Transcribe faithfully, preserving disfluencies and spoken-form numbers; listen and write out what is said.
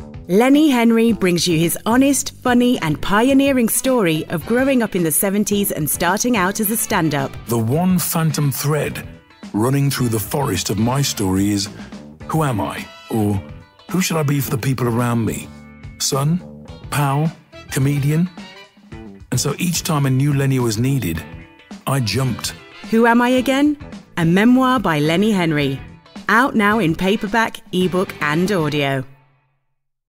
Lenny Henry brings you his honest, funny and pioneering story of growing up in the seventies and starting out as a stand-up. The one phantom thread running through the forest of my story is, who am I? Or who should I be for the people around me? Son? Pal? Comedian? And so each time a new Lenny was needed, I jumped. Who Am I Again? A memoir by Lenny Henry. Out now in paperback, ebook and audio.